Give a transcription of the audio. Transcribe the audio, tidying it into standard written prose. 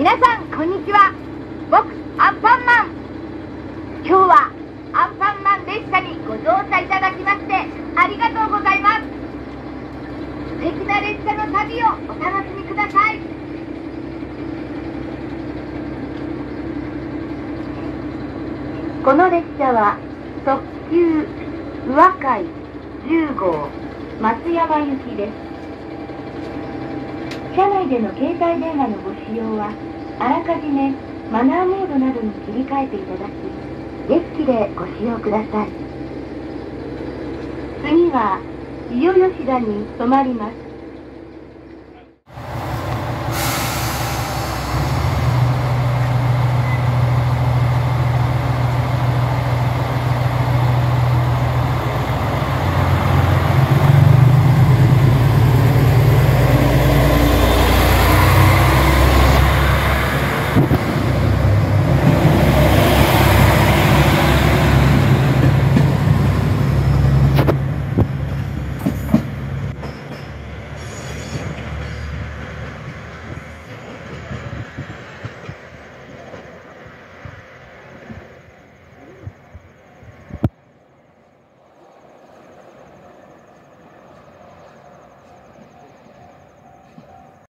皆さんこんにちは。僕アンパンマン。今日はアンパンマン列車にご乗車いただきましてありがとうございます。素敵な列車の旅をお楽しみください。この列車は特急宇和海10号松山行きです。車内での携帯電話のご使用はあらかじめマナーモードなどに切り替えていただき、デッキでご使用ください。次は伊予吉田に停まります。